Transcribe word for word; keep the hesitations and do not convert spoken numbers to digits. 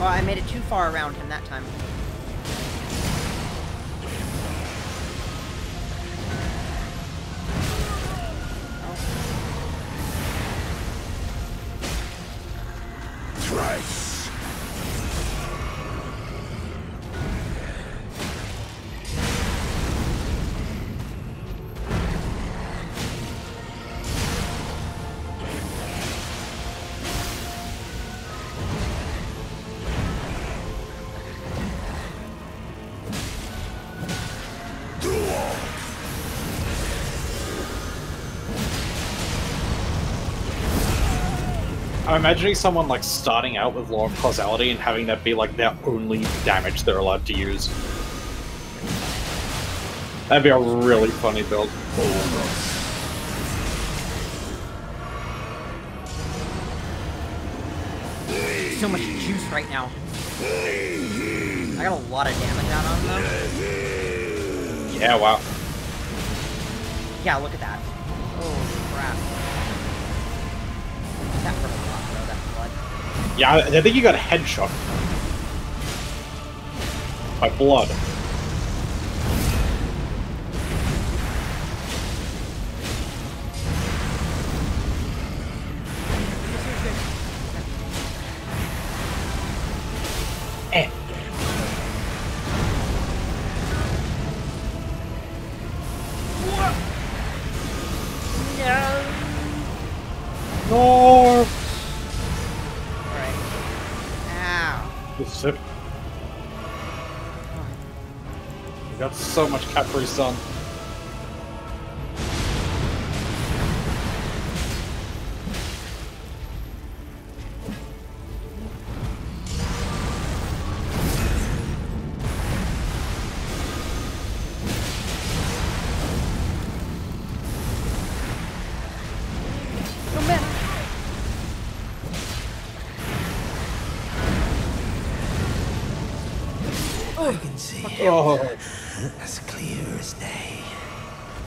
Oh, I made it too far around him that time. Thrice. I'm imagining someone like starting out with Law of Causality and having that be like their only damage they're allowed to use. That'd be a really funny build. So much juice right now. I got a lot of damage out on them. Yeah, wow. Yeah, look at that. Oh crap. That hurt a lot, though, that blood. Yeah, I think you got a headshot. By blood. Eh. No. Alright. Ow. This is it. We got so much Capri Sun. I can see Oh. as clear as day.